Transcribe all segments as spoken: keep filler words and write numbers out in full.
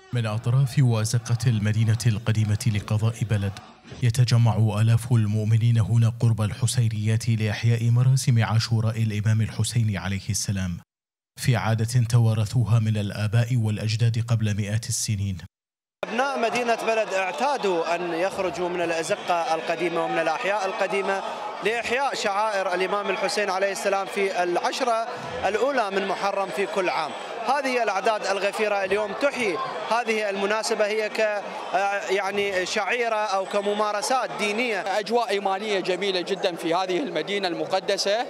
من أطراف وأزقة المدينة القديمة لقضاء بلد يتجمع آلاف المؤمنين هنا قرب الحسينيات لإحياء مراسم عاشوراء الإمام الحسين عليه السلام، في عادة توارثوها من الآباء والأجداد قبل مئات السنين. أبناء مدينة بلد اعتادوا أن يخرجوا من الأزقة القديمة ومن الأحياء القديمة لإحياء شعائر الإمام الحسين عليه السلام في العشرة الأولى من محرم في كل عام. هذه الأعداد الغفيرة اليوم تحيي هذه المناسبة، هي ك يعني شعيرة أو كممارسات دينية. أجواء إيمانية جميلة جدا في هذه المدينة المقدسة،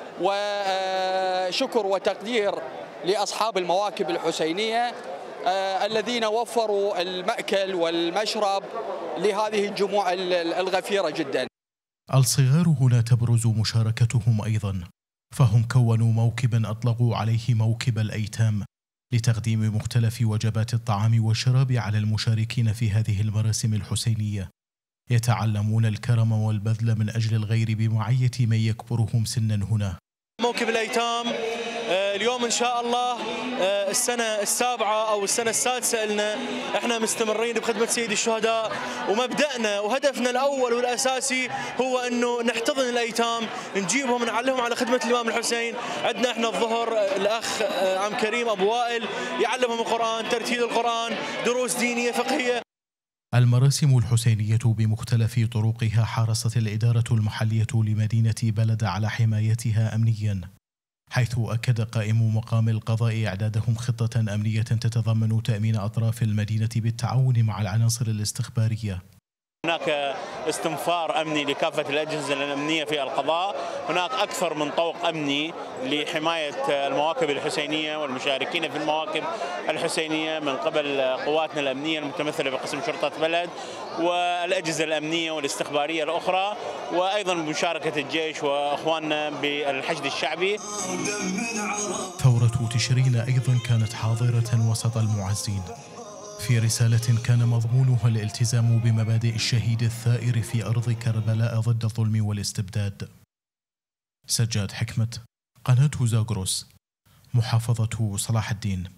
وشكر وتقدير لأصحاب المواكب الحسينية الذين وفروا المأكل والمشرب لهذه الجموع الغفيرة جدا. الصغار هنا تبرز مشاركتهم أيضا، فهم كونوا موكبا أطلقوا عليه موكب الأيتام لتقديم مختلف وجبات الطعام والشراب على المشاركين في هذه المراسم الحسينية، يتعلمون الكرم والبذل من أجل الغير بمعية من يكبرهم سنا هنا. موكب الأيتام اليوم إن شاء الله السنة السابعة أو السنة السادسة لنا، احنا مستمرين بخدمة سيد الشهداء، ومبدأنا وهدفنا الأول والأساسي هو أنه نحتضن الأيتام، نجيبهم نعلمهم على خدمة الإمام الحسين. عندنا احنا الظهر الأخ عم كريم أبو وائل يعلمهم القرآن، ترتيل القرآن، دروس دينية فقهية. المراسم الحسينية بمختلف طرقها حرصت الإدارة المحلية لمدينة بلد على حمايتها أمنياً، حيث أكد قائم مقام القضاء إعدادهم خطة أمنية تتضمن تأمين أطراف المدينة بالتعاون مع العناصر الاستخبارية. هناك استنفار أمني لكافة الأجهزة الأمنية في القضاء، هناك أكثر من طوق أمني لحماية المواكب الحسينية والمشاركين في المواكب الحسينية من قبل قواتنا الأمنية المتمثلة بقسم شرطة بلد والأجهزة الأمنية والاستخبارية الأخرى، وأيضا بمشاركة الجيش وأخواننا بالحشد الشعبي. ثورة تشرين أيضا كانت حاضرة وسط المعزين، في رسالة كان مضمونها الالتزام بمبادئ الشهيد الثائر في أرض كربلاء ضد الظلم والاستبداد. سجاد حكمت، قناة زاغروس، محافظة صلاح الدين.